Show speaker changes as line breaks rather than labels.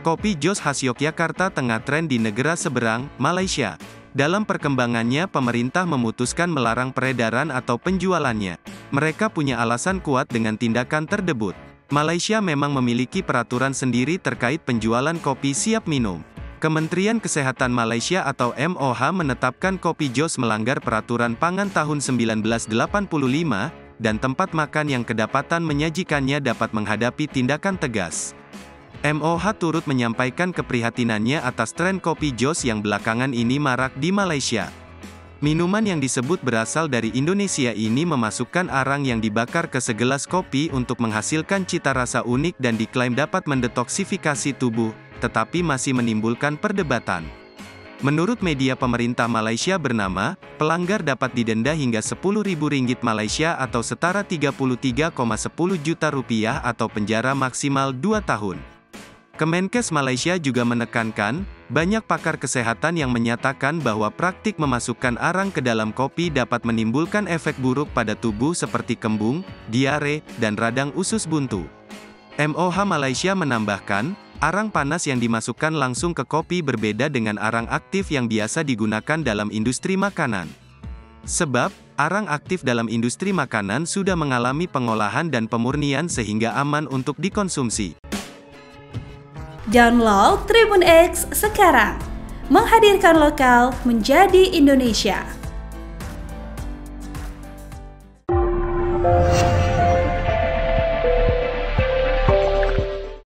Kopi Jos khas Yogyakarta tengah tren di negara seberang, Malaysia. Dalam perkembangannya, pemerintah memutuskan melarang peredaran atau penjualannya. Mereka punya alasan kuat dengan tindakan tersebut. Malaysia memang memiliki peraturan sendiri terkait penjualan kopi siap minum. Kementerian Kesehatan Malaysia atau MOH menetapkan kopi Jos melanggar peraturan pangan tahun 1985, dan tempat makan yang kedapatan menyajikannya dapat menghadapi tindakan tegas. MOH turut menyampaikan keprihatinannya atas tren kopi Jos yang belakangan ini marak di Malaysia. Minuman yang disebut berasal dari Indonesia ini memasukkan arang yang dibakar ke segelas kopi untuk menghasilkan cita rasa unik dan diklaim dapat mendetoksifikasi tubuh, tetapi masih menimbulkan perdebatan. Menurut media pemerintah Malaysia bernama, pelanggar dapat didenda hingga Rp10.000 Malaysia atau setara 33,10 juta rupiah atau penjara maksimal 2 tahun. Kemenkes Malaysia juga menekankan, banyak pakar kesehatan yang menyatakan bahwa praktik memasukkan arang ke dalam kopi dapat menimbulkan efek buruk pada tubuh seperti kembung, diare, dan radang usus buntu. MOH Malaysia menambahkan, arang panas yang dimasukkan langsung ke kopi berbeda dengan arang aktif yang biasa digunakan dalam industri makanan. Sebab, arang aktif dalam industri makanan sudah mengalami pengolahan dan pemurnian sehingga aman untuk dikonsumsi.
Download Tribun X sekarang, menghadirkan lokal menjadi Indonesia.